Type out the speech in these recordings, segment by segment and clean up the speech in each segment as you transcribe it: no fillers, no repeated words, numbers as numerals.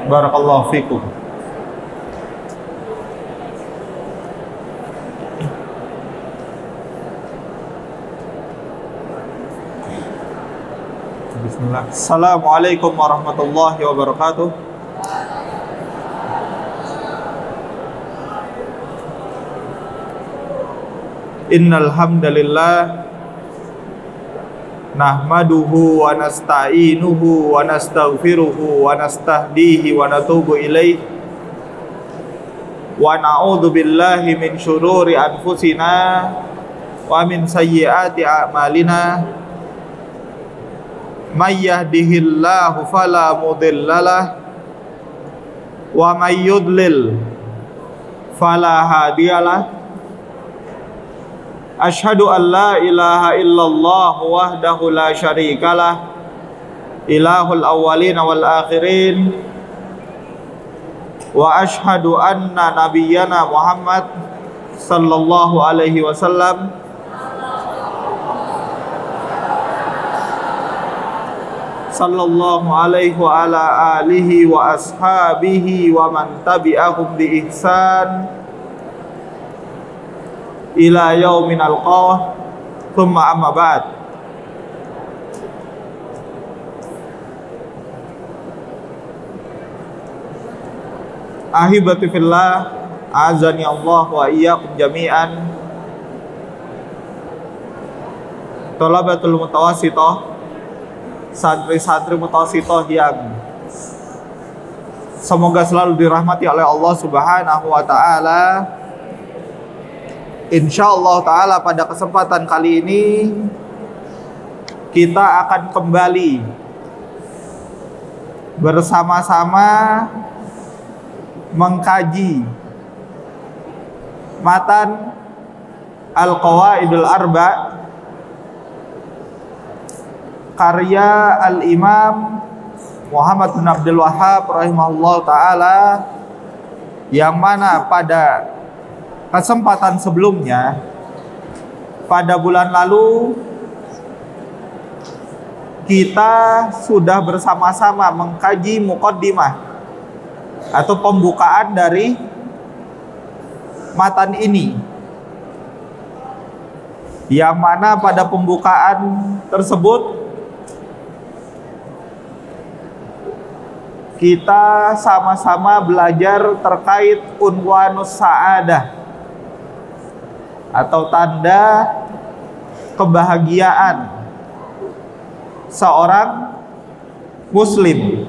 Barakallahu fikum. Bismillah. Assalamualaikum warahmatullahi wabarakatuh. Innal hamdalillah nahmaduhu wa nasta'inuhu wa nastaghfiruhu wa nastahdihi wa natubu ilaih wa na'udzu billahi min syururi anfusina wa min sayyiati a'malina may yahdihillahu fala mudhillalah wa may yudlil fala hadiyalah. Asyhadu an la ilaha illallah wahdahu la syarikalah ilahul awwalin wal akhirin wa asyhadu anna nabiyyana Muhammad sallallahu alaihi wasallam sallallahu alaihi wa ala alihi wa ashabihi wa man tabi'ahum bi ihsan ila yaumin alqah, thumma amma ba'd. Ahibati fillah, azani Allah wa iyyakum jami'an. Thalabatul mutawassithah, santri-santri mutawassithah yang semoga selalu dirahmati oleh Allah Subhanahu wa taala. Insyaallah ta'ala pada kesempatan kali ini kita akan kembali bersama-sama mengkaji matan Al-Qawaidul Arba' karya Al-Imam Muhammad bin Abdul Wahhab rahimahullah ta'ala, yang mana pada kesempatan sebelumnya pada bulan lalu kita sudah bersama-sama mengkaji muqaddimah atau pembukaan dari matan ini, yang mana pada pembukaan tersebut kita sama-sama belajar terkait unwanus sa'adah atau tanda kebahagiaan seorang muslim.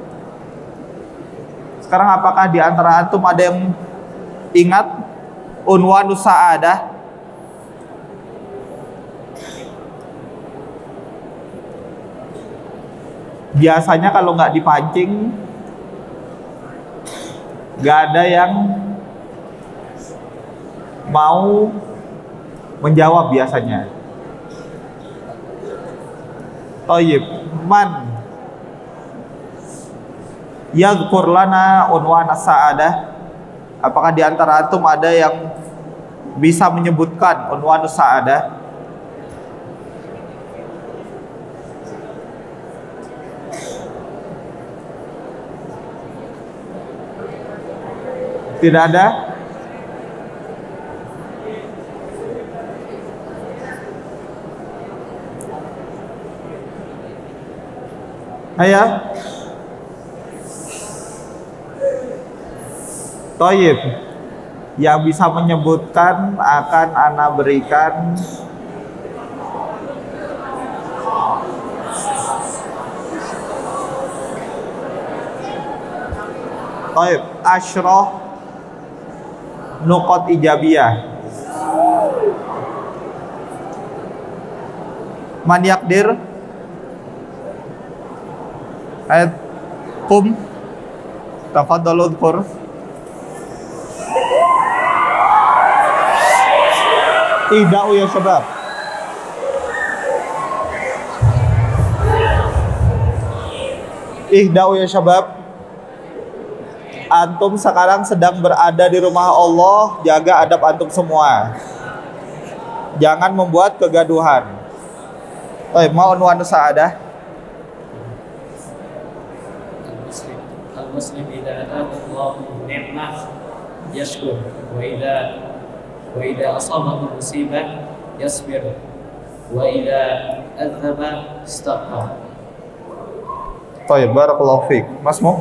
Sekarang apakah di antara antum ada yang ingat unwanus sa'adah? Biasanya kalau nggak dipancing nggak ada yang mau menjawab biasanya. Thayyib, man yadhkur lana unwan as-sa'adah? Apakah di antara antum ada yang bisa menyebutkan unwan as-sa'adah? Tidak ada? Ayah, Thayyib, yang bisa menyebutkan akan ana berikan Thayyib asyrah nuqat ijabiyah. Man yakdir? Ayat kum tafadhalu dzkur. Ihda'u ya syabab. Ihda'u ya syabab. Antum sekarang sedang berada di rumah Allah, jaga adab antum semua. Jangan membuat kegaduhan. Mau unwan sa'adah? المسلم إذا أتاه الله نعمة يشكر وإذا أصابه مصيبة يصبر وإذا أذنب استغفر. Baik, barakallahu fiik. Mas Mu?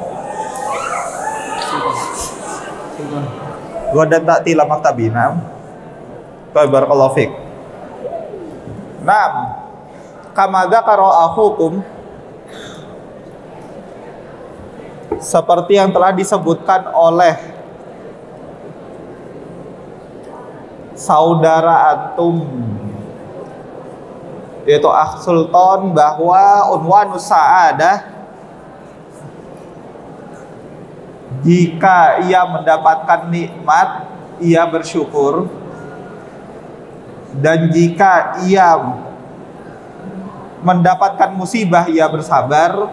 Gua dan tak tila maktabina. Baik, barakallahu fiik. Naam. Kama dzakara akhukum, seperti yang telah disebutkan oleh saudara antum, yaitu Akh Sultan, bahwa unwanus sa'adah, jika ia mendapatkan nikmat ia bersyukur, dan jika ia mendapatkan musibah ia bersabar,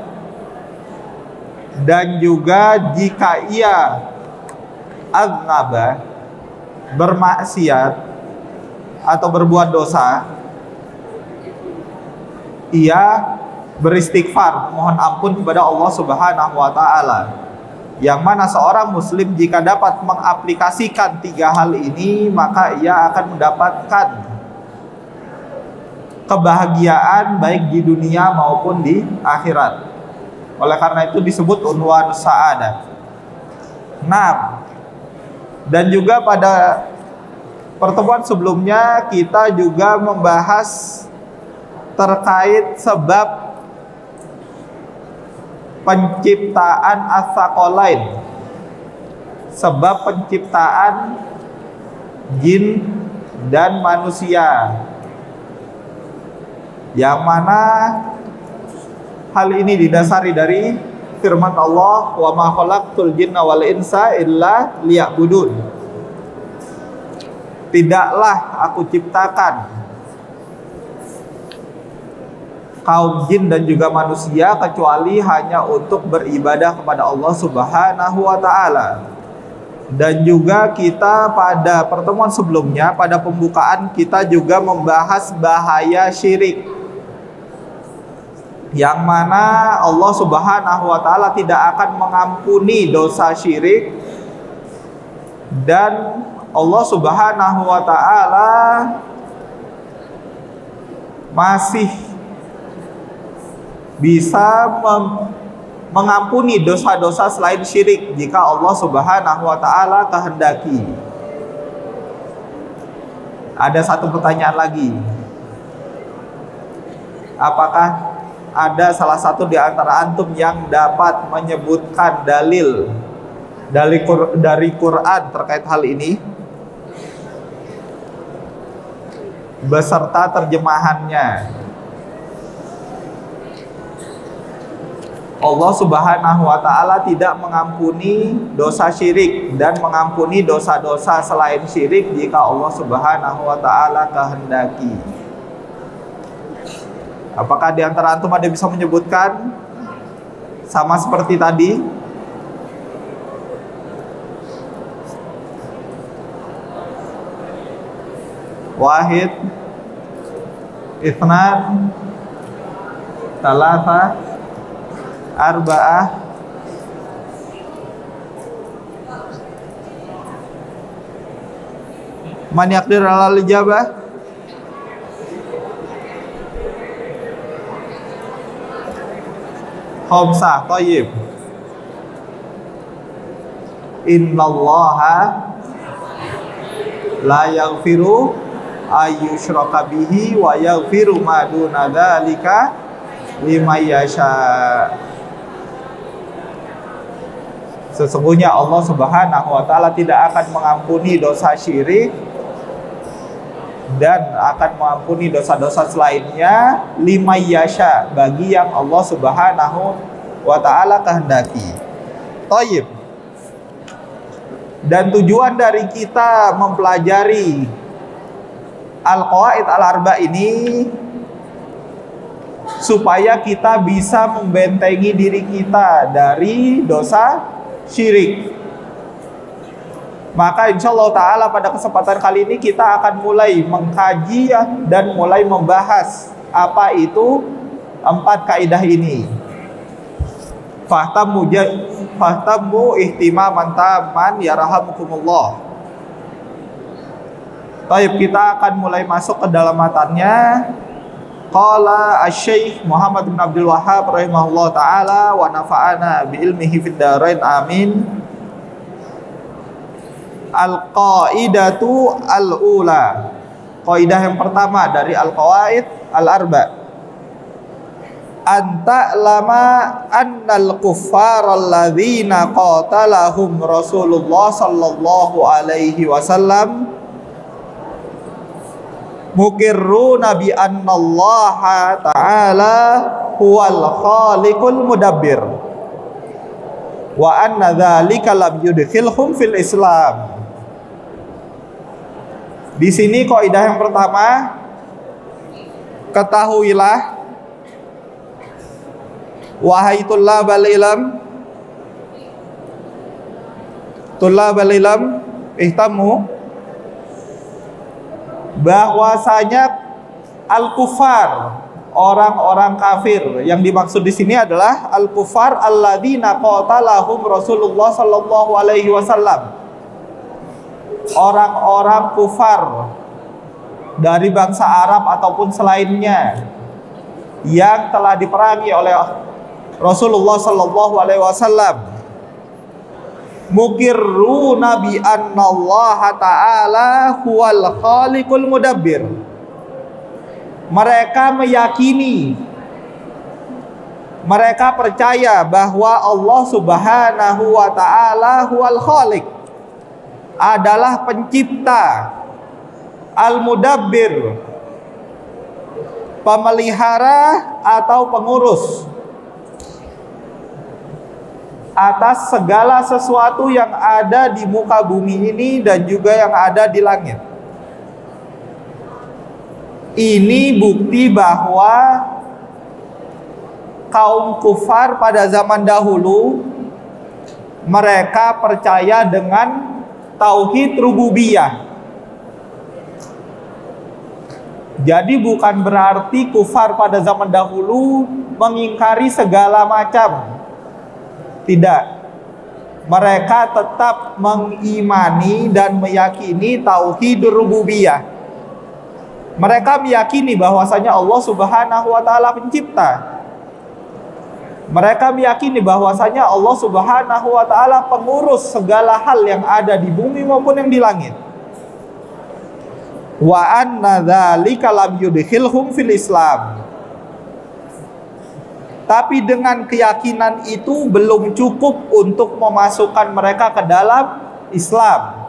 dan juga jika ia aznaba, bermaksiat atau berbuat dosa, ia beristighfar, mohon ampun kepada Allah Subhanahu wa taala. Yang mana seorang muslim jika dapat mengaplikasikan 3 hal ini, maka ia akan mendapatkan kebahagiaan baik di dunia maupun di akhirat. Oleh karena itu disebut unwanus sa'adah. Nah, dan juga pada pertemuan sebelumnya kita juga membahas terkait sebab penciptaan as-saqalain, sebab penciptaan jin dan manusia, yang mana hal ini didasari dari firman Allah, wa ma khalaqtul jinna wal insa illa liya'budun. Tidaklah aku ciptakan kaum jin dan juga manusia kecuali hanya untuk beribadah kepada Allah Subhanahu wa taala. Dan juga kita pada pertemuan sebelumnya, pada pembukaan kita juga membahas bahaya syirik, yang mana Allah Subhanahu wa taala tidak akan mengampuni dosa syirik, dan Allah Subhanahu wa taala masih bisa mengampuni dosa-dosa selain syirik jika Allah Subhanahu wa taala kehendaki. Ada satu pertanyaan lagi. Apakah ada salah satu di antara antum yang dapat menyebutkan dalil dari Quran terkait hal ini beserta terjemahannya? Allah Subhanahu wa taala tidak mengampuni dosa syirik dan mengampuni dosa-dosa selain syirik jika Allah Subhanahu wa taala kehendaki. Apakah di antara antum ada bisa menyebutkan sama seperti tadi? Wahid, Itsnan, Talata, Arba'ah. Man yaqdir alal ijabah? Khamsah, thayyib. Innallaha la yaghfiru ayyushraka bihi wa yaghfiru ma duna dzalika liman yasha. Sesungguhnya Allah Subhanahu wa taala tidak akan mengampuni dosa syirik dan akan mengampuni dosa-dosa selainnya liman yasha, bagi yang Allah Subhanahu wa taala kehendaki. Thayyib. Dan tujuan dari kita mempelajari Al-Qawaid Al-Arba ini supaya kita bisa membentengi diri kita dari dosa syirik. Maka insya Allah ta'ala pada kesempatan kali ini kita akan mulai mengkaji dan mulai membahas apa itu 4 kaidah ini. fahtammu ihtimaman taman yarhamukumullah. Baik, kita akan mulai masuk ke dalam matannya. Qala asy-Syaikh Muhammad bin Abdul Wahhab rahimahullah taala wa nafa'ana bi ilmihi fid dharain amin. Al-qaidatu al-ula. Kaidah yang pertama dari al-qawaid al-arba. Anta lama annal kuffar alladzina qatalahum Rasulullah sallallahu alaihi wasallam mukirruna bi annallaha ta'ala huwal khaliqul mudabbir wa anna dzalika lam yudkhilhum fil Islam. Di sini kaidah yang pertama, ketahuilah wahai tullabal ilm ihtamu, bahwasanya al-kufar, orang-orang kafir, yang dimaksud di sini adalah al-kufar alladzina qatalahum Rasulullah sallallahu alaihi wasallam. Orang-orang kufar dari bangsa Arab ataupun selainnya yang telah diperangi oleh Rasulullah sallallahu alaihi wasallam, mukirruna bi annallaha ta'ala huwal khaliqul mudabbir. Mereka meyakini, mereka percaya bahwa Allah Subhanahu wa ta'ala huwal khaliq, adalah pencipta, al-mudabbir, pemelihara atau pengurus atas segala sesuatu yang ada di muka bumi ini dan juga yang ada di langit. Ini bukti bahwa kaum kufar pada zaman dahulu mereka percaya dengan tauhid rububiyah. Jadi bukan berarti kufar pada zaman dahulu mengingkari segala macam. Tidak. Mereka tetap mengimani dan meyakini tauhid rububiyah. Mereka meyakini bahwasanya Allah Subhanahu wa taala pencipta. Mereka meyakini bahwasanya Allah Subhanahu wa taala pengurus segala hal yang ada di bumi maupun yang di langit. Wa anna dzalika lam yudkhilhum fil Islam. Tapi dengan keyakinan itu belum cukup untuk memasukkan mereka ke dalam Islam.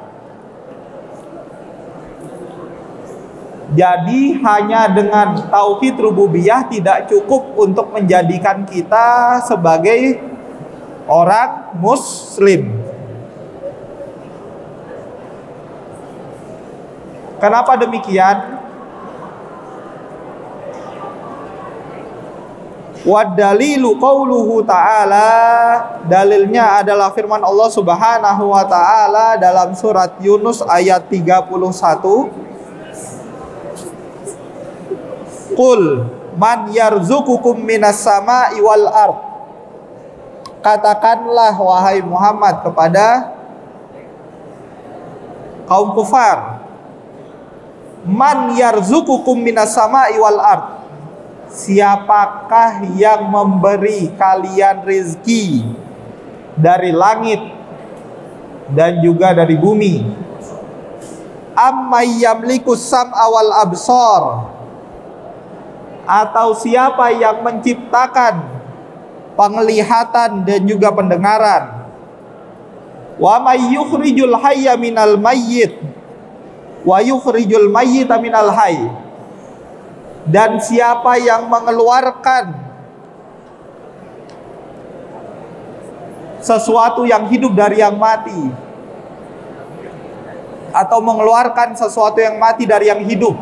Jadi hanya dengan tauhid rububiyah tidak cukup untuk menjadikan kita sebagai orang muslim. Kenapa demikian? Wadalilu qauluhu ta'ala, dalilnya adalah firman Allah Subhanahu wa ta'ala dalam surat Yunus ayat 31. Qul man yarzuqukum minas sama'i wal ard. Katakanlah wahai Muhammad kepada kaum kufar, man yarzuqukum minas sama'i wal ard. Siapakah yang memberi kalian rezeki dari langit dan juga dari bumi? Amman yamliku sam'a wal absar. Atau siapa yang menciptakan penglihatan dan juga pendengaran? Wa may yukhrijul hayya minal mayyit wa yukhrijul mayyita minal hayy. Dan siapa yang mengeluarkan sesuatu yang hidup dari yang mati, atau mengeluarkan sesuatu yang mati dari yang hidup?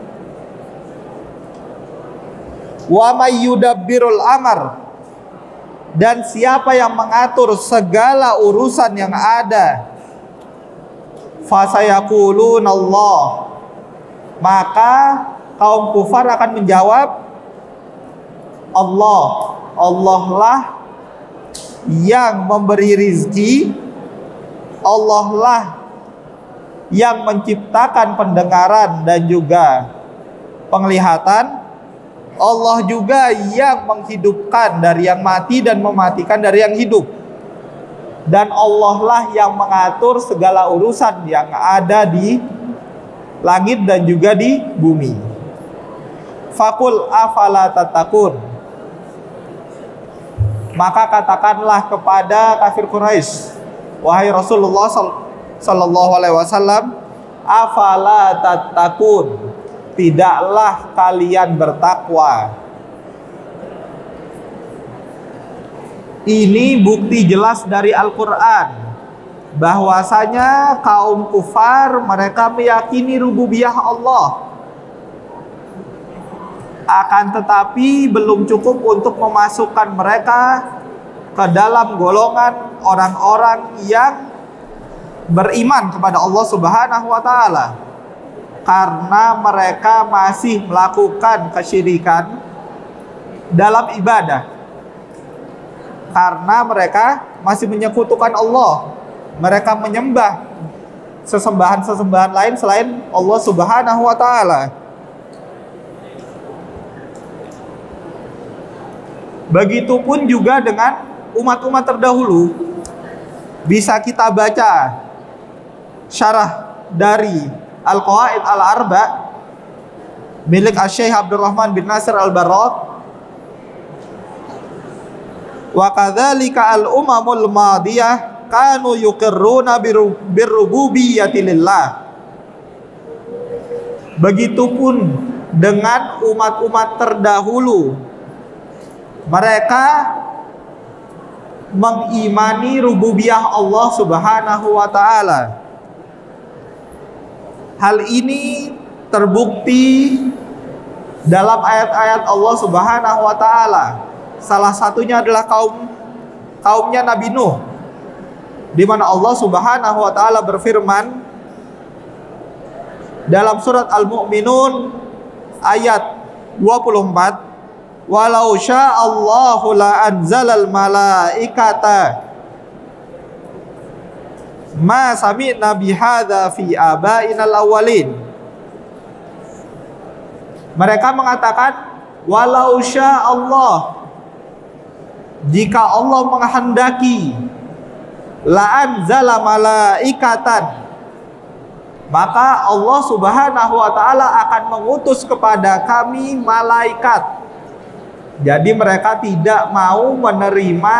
Wa may yudabbirul amr. Dan siapa yang mengatur segala urusan yang ada? Fasayaquluna Allah. Maka kaum kufar akan menjawab Allah. Allah lah yang memberi rizki, Allah lah yang menciptakan pendengaran dan juga penglihatan, Allah juga yang menghidupkan dari yang mati dan mematikan dari yang hidup, dan Allah lah yang mengatur segala urusan yang ada di langit dan juga di bumi. Fakul afala tatakun, maka katakanlah kepada kafir Quraisy, wahai Rasulullah sallallahu alaihi wasallam, afala tatakun, tidaklah kalian bertakwa. Ini bukti jelas dari Al-Quran bahwasanya kaum kufar mereka meyakini rububiyah Allah, akan tetapi belum cukup untuk memasukkan mereka ke dalam golongan orang-orang yang beriman kepada Allah Subhanahu wa taala, karena mereka masih melakukan kesyirikan dalam ibadah, karena mereka masih menyekutukan Allah. Mereka menyembah sesembahan-sesembahan lain selain Allah Subhanahu wa taala. Begitupun juga dengan umat-umat terdahulu. Bisa kita baca syarah dari Al-Qawaid Al-Arba milik Asy-Syaikh Abdurrahman bin Nasir Al-Barraq. Wa kadzalika al-umamul madiyah kanu yuqirruna birrububiyyati lillah. Begitupun dengan umat-umat terdahulu, mereka mengimani rububiyah Allah Subhanahu wa taala. Hal ini terbukti dalam ayat-ayat Allah Subhanahu wa taala. Salah satunya adalah kaumnya Nabi Nuh, di mana Allah Subhanahu wa taala berfirman dalam surat Al-Mu'minun ayat 24, walau sya'allahu la anzalal malaikata ma sami'na bihadza fi abainal awwalin. Mereka mengatakan, walau sya'allah, jika Allah menghendaki, la anzala malaikatan, maka Allah Subhanahu wa taala akan mengutus kepada kami malaikat. Jadi mereka tidak mau menerima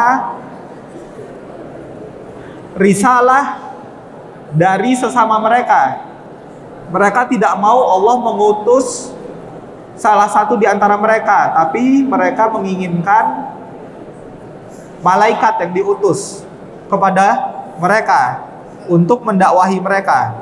risalah dari sesama mereka. Mereka tidak mau Allah mengutus salah satu di antara mereka, tapi mereka menginginkan malaikat yang diutus kepada mereka untuk mendakwahi mereka.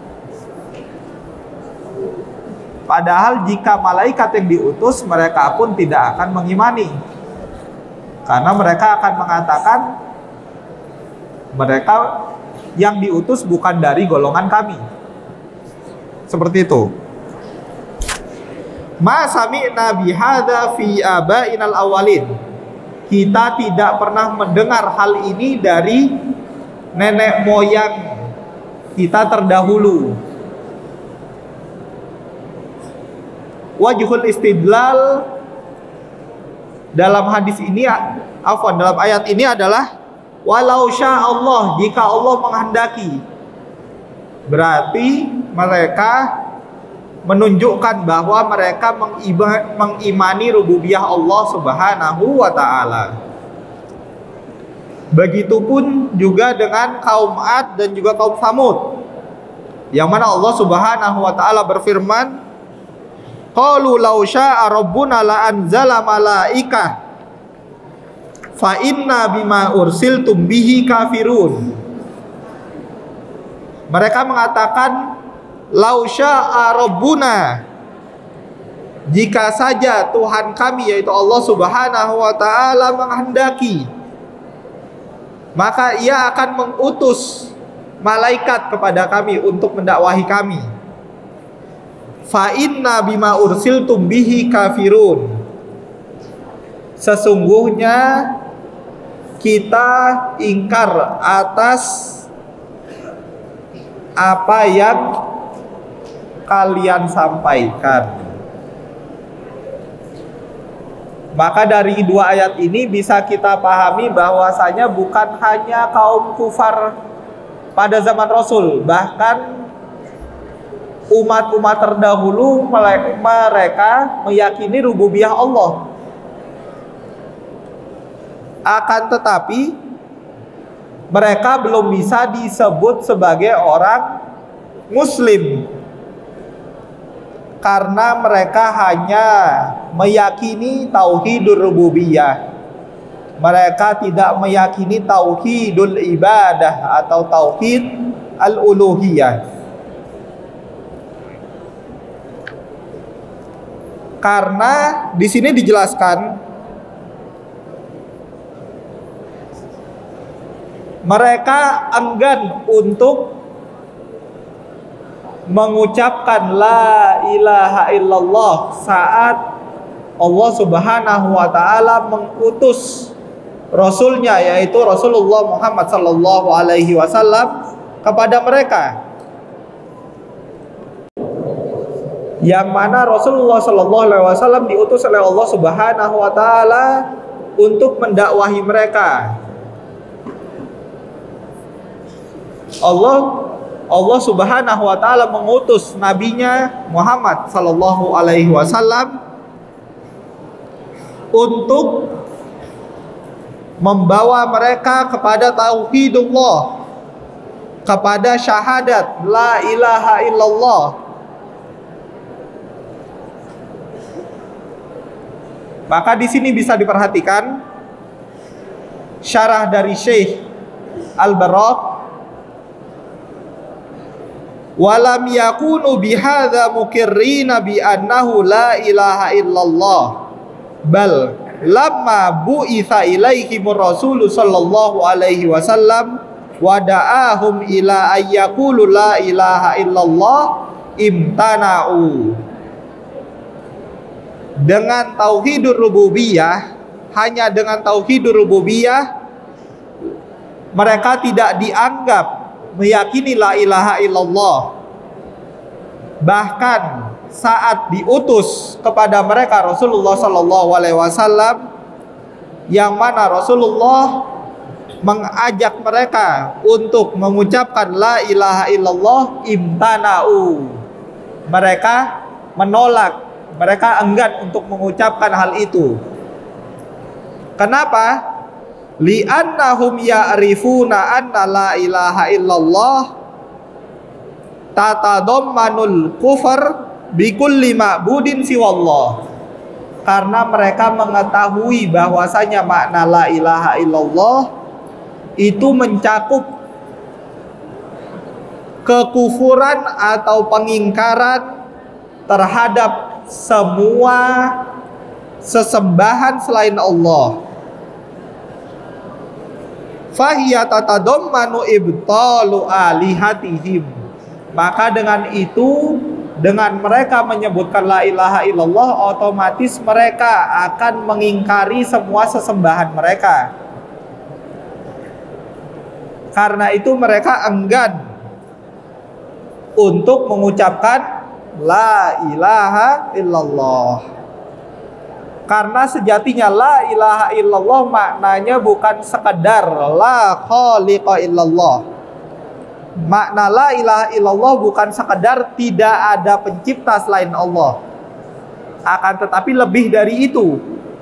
Padahal jika malaikat yang diutus, mereka pun tidak akan mengimani, karena mereka akan mengatakan mereka yang diutus bukan dari golongan kami. Seperti itu. Ma sami'na bihadza fi abainal awwalin. Kita tidak pernah mendengar hal ini dari nenek moyang kita terdahulu. Wajhul istidlal dalam hadis ini, dalam ayat ini adalah walau sya'allah, jika Allah menghendaki. Berarti mereka menunjukkan bahwa mereka mengimani rububiyah Allah Subhanahu wa taala. Begitupun juga dengan kaum Ad dan juga kaum Samud, yang mana Allah Subhanahu wa taala berfirman, qalu law syaa rabbuna la anzala malaikah fa inna bima ursiltum bihi kafirun. Mereka mengatakan, lau syaa rabbuna, jika saja Tuhan kami yaitu Allah Subhanahu wa taala menghendaki, maka Ia akan mengutus malaikat kepada kami untuk mendakwahi kami. Fa inna bima ursiltum bihi kafirun. Sesungguhnya kita ingkar atas apa yang kalian sampaikan. Maka dari dua ayat ini bisa kita pahami bahwasanya bukan hanya kaum kufar pada zaman Rasul, bahkan umat-umat terdahulu mereka meyakini rububiyah Allah. Akan tetapi mereka belum bisa disebut sebagai orang Muslim karena mereka hanya meyakini tauhidur rububiyah. Mereka tidak meyakini tauhidul ibadah atau tauhid al-uluhiyah. Karena di sini dijelaskan mereka enggan untuk mengucapkan la ilaha illallah saat Allah Subhanahu wa taala mengutus Rasulnya, yaitu Rasulullah Muhammad sallallahu alaihi wasallam kepada mereka, yang mana Rasulullah sallallahu alaihi wasallam diutus oleh Allah Subhanahu wa taala untuk mendakwahi mereka. Allah Subhanahu wa taala mengutus nabinya Muhammad sallallahu alaihi wasallam untuk membawa mereka kepada tauhidullah, kepada syahadat la ilaha illallah. Maka di sini bisa diperhatikan syarah dari Syekh Al-Barraq, walam yakunu bihadza mukirrina bi annahu la ilaha illallah bal lamma bu'itsa ilaihimur rasul sallallahu alaihi wasallam wa da'ahum ila ayyaqulu la ilaha illallah imtana'u. Dengan tauhidur rububiyah, hanya dengan tauhidur rububiyah mereka tidak dianggap meyakini la ilaha illallah. Bahkan saat diutus kepada mereka Rasulullah sallallahu alaihi wasallam, yang mana Rasulullah mengajak mereka untuk mengucapkan la ilaha illallah, imtana'u. Mereka menolak, mereka enggan untuk mengucapkan hal itu. Kenapa? Li'annahum ya'rifuna anna la ilaha illallah tatadammanul kufar bikulli ma'budin siwallah. Karena mereka mengetahui bahwasanya makna la ilaha illallah itu mencakup kekufuran atau pengingkaran terhadap semua sesembahan selain Allah. Fahiya tatadammanu ibtalu alihatihim. Maka dengan itu, dengan mereka menyebutkan la ilaha illallah, otomatis mereka akan mengingkari semua sesembahan mereka. Karena itu mereka enggan untuk mengucapkan la ilaha illallah. Karena sejatinya la ilaha illallah maknanya bukan sekedar la khaliqa illallah. Makna la ilaha illallah bukan sekedar tidak ada pencipta selain Allah, akan tetapi lebih dari itu.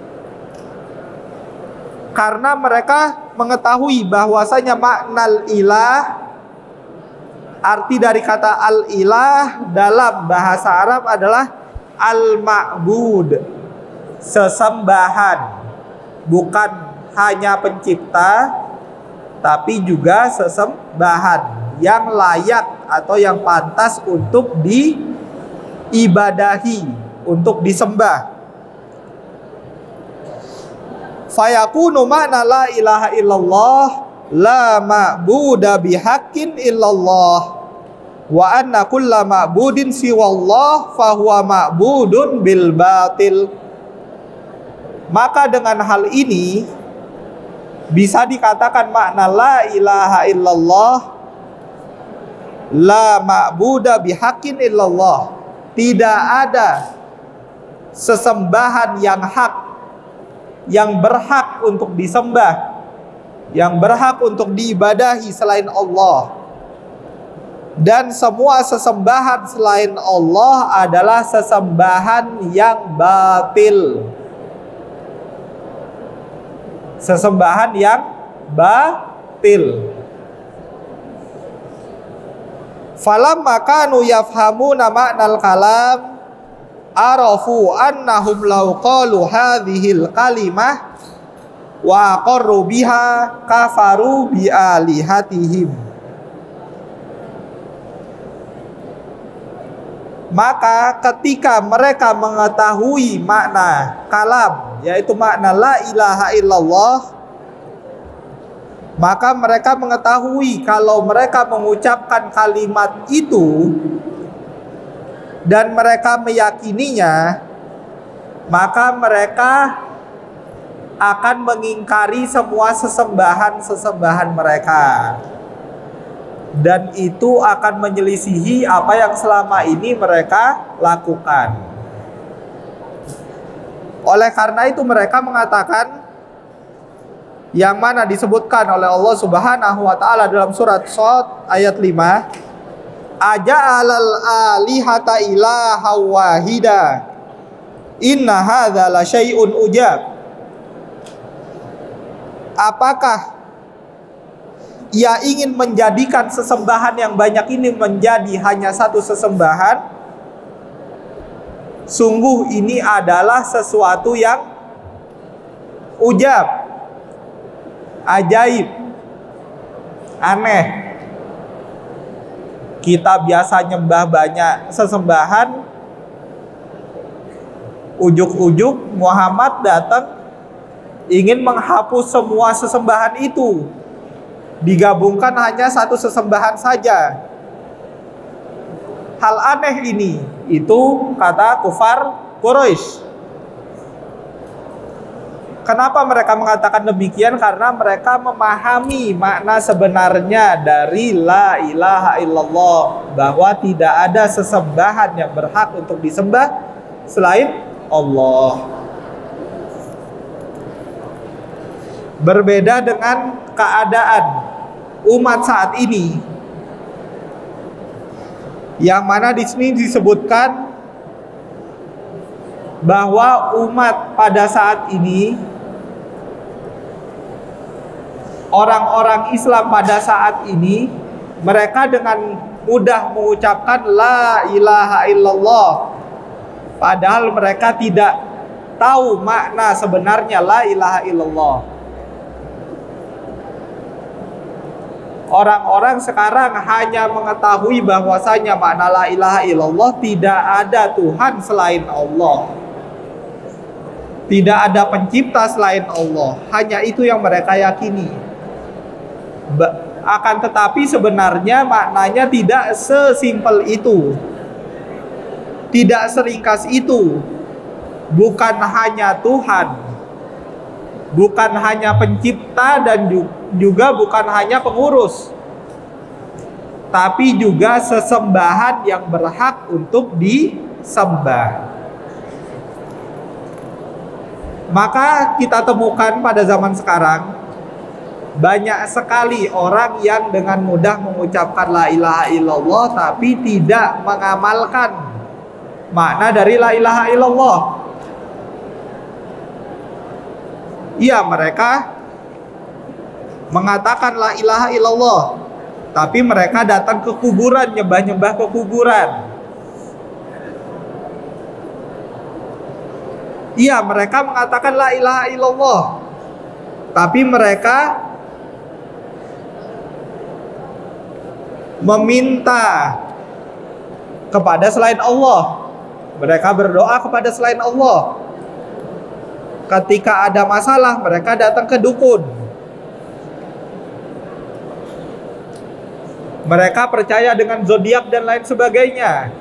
Karena mereka mengetahui bahwasanya makna ilah, arti dari kata al-ilah dalam bahasa Arab adalah al-ma'bud, sesembahan, bukan hanya pencipta tapi juga sesembahan yang layak atau yang pantas untuk diibadahi, untuk disembah. Fayakunu ma'na la ilaha illallah la ma'buda bihaqqin illallah wa anna kulla ma'budin siwallah fahuwa ma'budun bil batil. Maka dengan hal ini Bisa dikatakan makna la ilaha illallah, la ma'buda bihaqqin illallah. Tidak ada sesembahan yang hak, yang berhak untuk disembah, yang berhak untuk diibadahi selain Allah. Dan semua sesembahan selain Allah adalah sesembahan yang batil. Sesembahan yang batil. Falamma kanu yafhamuna ma'nal kalam arafu annahum law qalu hadhil kalimah wa aqarru biha kafaru bi alihatihim. Maka ketika mereka mengetahui makna kalam, yaitu makna la ilaha illallah, maka mereka mengetahui kalau mereka mengucapkan kalimat itu dan mereka meyakininya, maka mereka akan mengingkari semua sesembahan-sesembahan mereka. Dan itu akan menyelisihi apa yang selama ini mereka lakukan. Oleh karena itu mereka mengatakan, yang mana disebutkan oleh Allah Subhanahu wa taala dalam surat Shad ayat 5, aja'alal alihata ilaha wahida inna hadza la syai'un ujab. Apakah ia ingin menjadikan sesembahan yang banyak ini menjadi hanya satu sesembahan? Sungguh ini adalah sesuatu yang ujab, ajaib, aneh. Kita biasa nyembah banyak sesembahan, ujuk-ujuk Muhammad datang ingin menghapus semua sesembahan itu, digabungkan hanya satu sesembahan saja. Hal aneh ini, itu kata kufar Quraisy. Kenapa mereka mengatakan demikian? Karena mereka memahami makna sebenarnya dari la ilaha illallah, bahwa tidak ada sesembahan yang berhak untuk disembah selain Allah. Berbeda dengan keadaan umat saat ini, yang mana di sini disebutkan bahwa umat pada saat ini, orang-orang Islam pada saat ini, mereka dengan mudah mengucapkan la ilaha illallah, padahal mereka tidak tahu makna sebenarnya la ilaha illallah. Orang-orang sekarang hanya mengetahui bahwasanya makna la ilaha illallah tidak ada Tuhan selain Allah, tidak ada pencipta selain Allah. Hanya itu yang mereka yakini. Akan tetapi sebenarnya maknanya tidak sesimpel itu, tidak seringkas itu. Bukan hanya Tuhan, bukan hanya pencipta, dan juga bukan hanya pengurus, tapi juga sesembahan yang berhak untuk disembah. Maka kita temukan pada zaman sekarang banyak sekali orang yang dengan mudah mengucapkan la ilaha illallah tapi tidak mengamalkan makna dari la ilaha illallah. Iya, mereka mengatakan la ilaha illallah, tapi mereka datang ke kuburan, nyembah-nyembah ke kuburan. Iya, mereka mengatakan la ilaha illallah, tapi mereka meminta kepada selain Allah. Mereka berdoa kepada selain Allah. Ketika ada masalah, mereka datang ke dukun. Mereka percaya dengan zodiak dan lain sebagainya.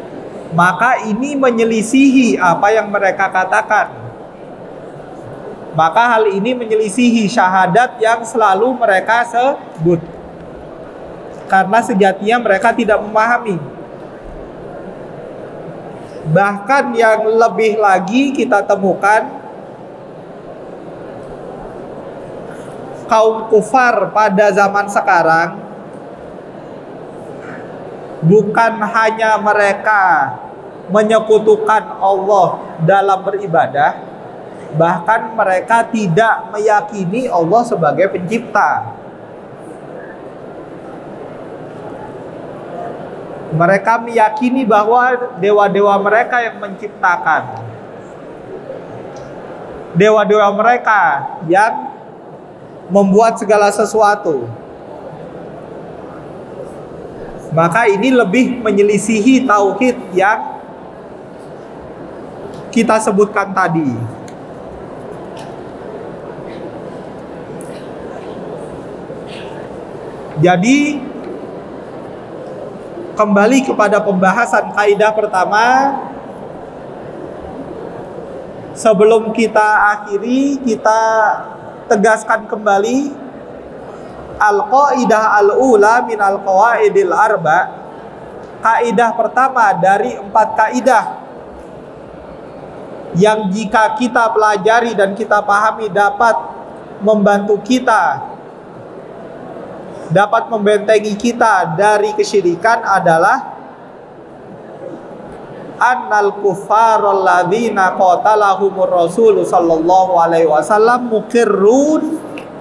Maka ini menyelisihi apa yang mereka katakan. Maka hal ini menyelisihi syahadat yang selalu mereka sebut. Karena sejatinya mereka tidak memahami. Bahkan yang lebih lagi kita temukan, kaum kufar pada zaman sekarang bukan hanya mereka menyekutukan Allah dalam beribadah, bahkan mereka tidak meyakini Allah sebagai pencipta. Mereka meyakini bahwa dewa-dewa mereka yang menciptakan, dewa-dewa mereka yang membuat segala sesuatu. Maka ini lebih menyelisihi tauhid yang kita sebutkan tadi. Jadi kembali kepada pembahasan kaidah pertama, sebelum kita akhiri, kita tegaskan kembali al-qaidah al-ula min al-qawaidil arba. Kaidah pertama dari 4 kaidah yang jika kita pelajari dan kita pahami dapat membantu kita, dapat membentengi kita dari kesyirikan adalah annal kuffarul ladzina qatalahumur rasul sallallahu alaihi wasallam muqirrun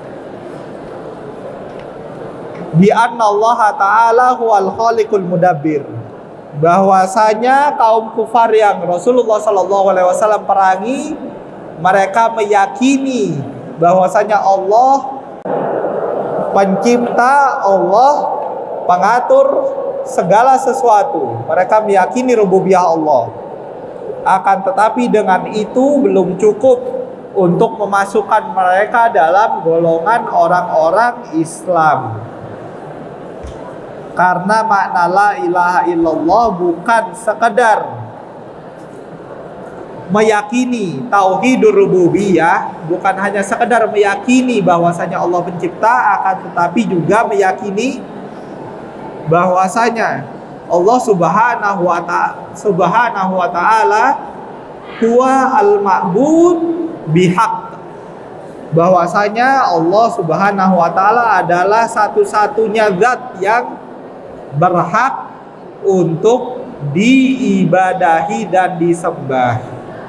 bi anna Allah taala huwal khaliqul mudabbir. Bahwasanya kaum kufar yang Rasulullah sallallahu alaihi wasallam perangi, mereka meyakini bahwasanya Allah pencipta, Allah pengatur segala sesuatu. Mereka meyakini rububiyah Allah. Akan tetapi dengan itu belum cukup untuk memasukkan mereka dalam golongan orang-orang Islam. Karena makna la ilaha illallah bukan sekedar meyakini tauhidur rububiyah, bukan hanya sekedar meyakini bahwasanya Allah pencipta, akan tetapi juga meyakini bahwasanya Allah subhanahu wa ta'ala huwa al-ma'bud bihaq. Bahwasanya Allah subhanahu wa ta'ala adalah satu-satunya zat yang berhak untuk diibadahi dan disembah.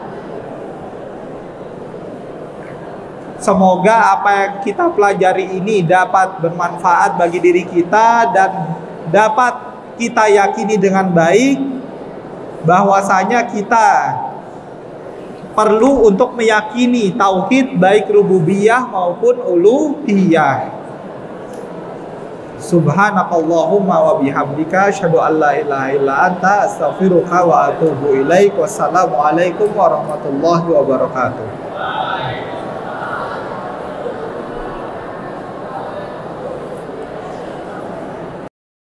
Semoga apa yang kita pelajari ini dapat bermanfaat bagi diri kita dan dapat kita yakini dengan baik bahwasanya kita perlu untuk meyakini tauhid baik rububiyah maupun uluhiyah. Subhanakallahumma wa bihamdika asyhadu an la ilaha illa anta astaghfiruka wa atubu ilaik. Wassalamualaikum warahmatullahi wabarakatuh.